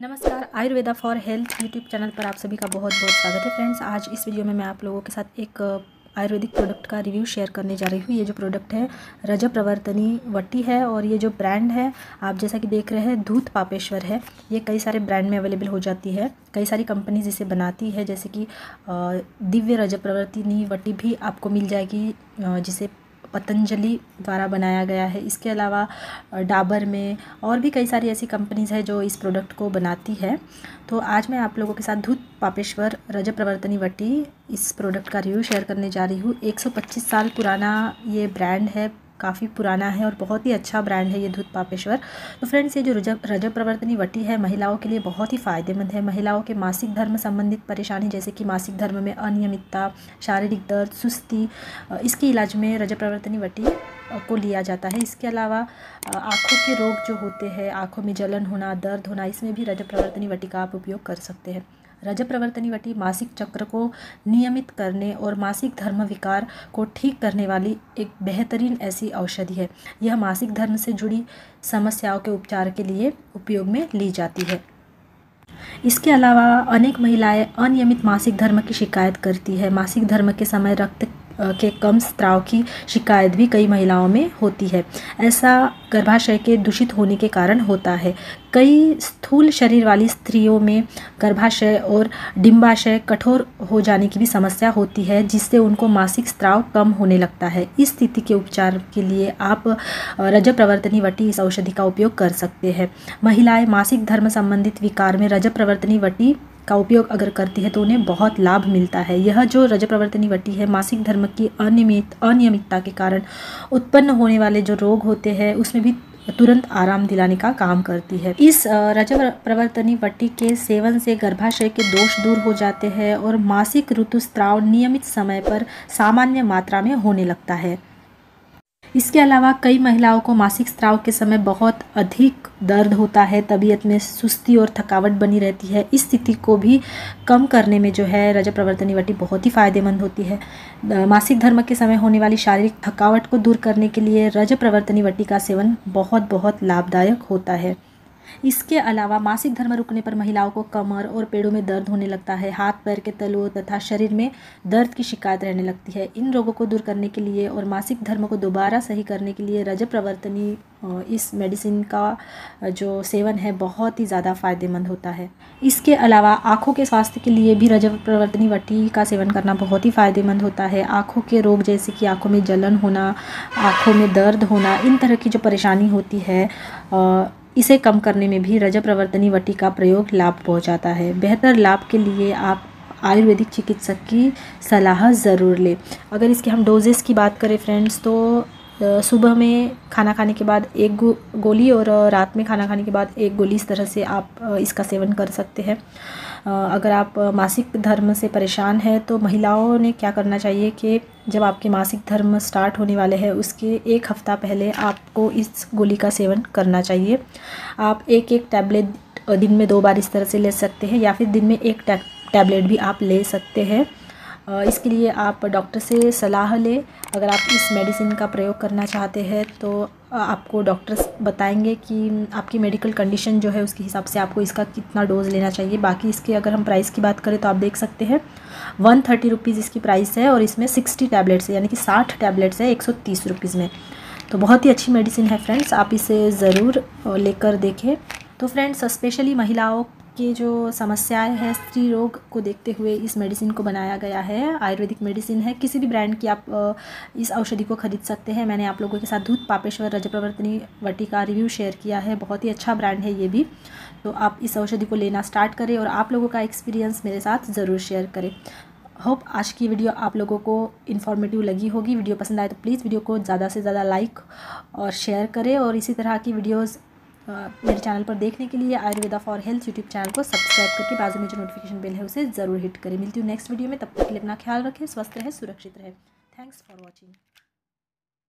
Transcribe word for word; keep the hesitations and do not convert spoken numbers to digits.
नमस्कार, Ayurveda for health YouTube channel पर आप सभी का बहुत बहुत स्वागत है। फ्रेंड्स, आज इस वीडियो में मैं आप लोगों के साथ एक आयुर्वेदिक प्रोडक्ट का रिव्यू शेयर करने जा रही हूँ। ये जो प्रोडक्ट है रज प्रवर्तनी वटी है और ये जो ब्रांड है आप जैसा कि देख रहे हैं धूत पापेश्वर है। ये कई सारे ब्रांड में अवेलेबल हो जाती है, कई सारी कंपनीज इसे बनाती है, जैसे कि दिव्य रज प्रवर्तनी वटी भी आपको मिल जाएगी जिसे पतंजलि द्वारा बनाया गया है। इसके अलावा डाबर में और भी कई सारी ऐसी कंपनीज़ हैं जो इस प्रोडक्ट को बनाती है। तो आज मैं आप लोगों के साथ धूत पापेश्वर रज प्रवर्तनी वटी इस प्रोडक्ट का रिव्यू शेयर करने जा रही हूँ। एक सौ पच्चीस साल पुराना ये ब्रांड है, काफ़ी पुराना है और बहुत ही अच्छा ब्रांड है ये धूत पापेश्वर। तो फ्रेंड्स, ये जो रज रज प्रवर्तनी वटी है महिलाओं के लिए बहुत ही फ़ायदेमंद है। महिलाओं के मासिक धर्म संबंधित परेशानी जैसे कि मासिक धर्म में अनियमितता, शारीरिक दर्द, सुस्ती, इसके इलाज में रज प्रवर्तनी वटी को लिया जाता है। इसके अलावा आँखों के रोग जो होते हैं, आँखों में जलन होना, दर्द होना, इसमें भी रज प्रवर्तनी वटी का आप उपयोग कर सकते हैं। रज प्रवर्तनी वटी मासिक चक्र को नियमित करने और मासिक धर्म विकार को ठीक करने वाली एक बेहतरीन ऐसी औषधि है। यह मासिक धर्म से जुड़ी समस्याओं के उपचार के लिए उपयोग में ली जाती है। इसके अलावा अनेक महिलाएं अनियमित मासिक धर्म की शिकायत करती है। मासिक धर्म के समय रक्त के कम स्त्राव की शिकायत भी कई महिलाओं में होती है। ऐसा गर्भाशय के दूषित होने के कारण होता है। कई स्थूल शरीर वाली स्त्रियों में गर्भाशय और डिंबाशय कठोर हो जाने की भी समस्या होती है, जिससे उनको मासिक स्त्राव कम होने लगता है। इस स्थिति के उपचार के लिए आप रज प्रवर्तनी वटी इस औषधि का उपयोग कर सकते हैं। महिलाएं मासिक धर्म संबंधित विकार में रज प्रवर्तनी वटी का उपयोग अगर करती है तो उन्हें बहुत लाभ मिलता है। यह जो रज प्रवर्तनी वटी है मासिक धर्म की अनियमित अनियमितता के कारण उत्पन्न होने वाले जो रोग होते हैं उसमें भी तुरंत आराम दिलाने का काम करती है। इस रज प्रवर्तनी वटी के सेवन से गर्भाशय के दोष दूर हो जाते हैं और मासिक ऋतुस्राव नियमित समय पर सामान्य मात्रा में होने लगता है। इसके अलावा कई महिलाओं को मासिक स्राव के समय बहुत अधिक दर्द होता है, तबीयत में सुस्ती और थकावट बनी रहती है। इस स्थिति को भी कम करने में जो है रज प्रवर्तनी वटी बहुत ही फ़ायदेमंद होती है। मासिक धर्म के समय होने वाली शारीरिक थकावट को दूर करने के लिए रज प्रवर्तनी वटी का सेवन बहुत बहुत लाभदायक होता है। इसके अलावा मासिक धर्म रुकने पर महिलाओं को कमर और पेड़ों में दर्द होने लगता है, हाथ पैर के तलुओं तथा शरीर में दर्द की शिकायत रहने लगती है। इन रोगों को दूर करने के लिए और मासिक धर्म को दोबारा सही करने के लिए रज प्रवर्तनी इस मेडिसिन का जो सेवन है बहुत ही ज़्यादा फ़ायदेमंद होता है। इसके अलावा आँखों के स्वास्थ्य के लिए भी रज प्रवर्तनी वटी का सेवन करना बहुत ही फ़ायदेमंद होता है। आँखों के रोग जैसे कि आँखों में जलन होना, आँखों में दर्द होना, इन तरह की जो परेशानी होती है इसे कम करने में भी रज प्रवर्तनी वटी का प्रयोग लाभ पहुंचाता है। बेहतर लाभ के लिए आप आयुर्वेदिक चिकित्सक की सलाह ज़रूर लें। अगर इसके हम डोजेस की बात करें फ्रेंड्स, तो सुबह में खाना खाने के बाद एक गो, गोली और रात में खाना खाने के बाद एक गोली, इस तरह से आप इसका सेवन कर सकते हैं। अगर आप मासिक धर्म से परेशान हैं तो महिलाओं ने क्या करना चाहिए कि जब आपके मासिक धर्म स्टार्ट होने वाले हैं उसके एक हफ़्ता पहले आपको इस गोली का सेवन करना चाहिए। आप एक एक टैबलेट दिन में दो बार इस तरह से ले सकते हैं या फिर दिन में एक टैबलेट भी आप ले सकते हैं। इसके लिए आप डॉक्टर से सलाह लें। अगर आप इस मेडिसिन का प्रयोग करना चाहते हैं तो आपको डॉक्टर्स बताएंगे कि आपकी मेडिकल कंडीशन जो है उसके हिसाब से आपको इसका कितना डोज लेना चाहिए। बाकी इसके अगर हम प्राइस की बात करें तो आप देख सकते हैं वन थर्टी रुपीज़ इसकी प्राइस है और इसमें सिक्सटी टैबलेट्स है, यानी कि साठ टैबलेट्स है एक सौ तीस रुपीज़ में। तो बहुत ही अच्छी मेडिसिन है फ्रेंड्स, आप इसे ज़रूर लेकर देखें। तो फ्रेंड्स, स्पेशली महिलाओं की जो समस्याएं हैं स्त्री रोग को देखते हुए इस मेडिसिन को बनाया गया है। आयुर्वेदिक मेडिसिन है, किसी भी ब्रांड की आप इस औषधि को खरीद सकते हैं। मैंने आप लोगों के साथ धूत पापेश्वर रज प्रवर्तनी वटी का रिव्यू शेयर किया है, बहुत ही अच्छा ब्रांड है ये भी। तो आप इस औषधि को लेना स्टार्ट करें और आप लोगों का एक्सपीरियंस मेरे साथ ज़रूर शेयर करें। होप आज की वीडियो आप लोगों को इन्फॉर्मेटिव लगी होगी। वीडियो पसंद आए तो प्लीज़ वीडियो को ज़्यादा से ज़्यादा लाइक और शेयर करें और इसी तरह की वीडियोज़ मेरे चैनल पर देखने के लिए Ayurveda for health YouTube channel को सब्सक्राइब करके बाजू में जो नोटिफिकेशन बेल है उसे ज़रूर हिट करें। मिलती हूँ नेक्स्ट वीडियो में, तब तक के लिए अपना ख्याल रखें, स्वस्थ रहें, सुरक्षित रहें। Thanks for watching.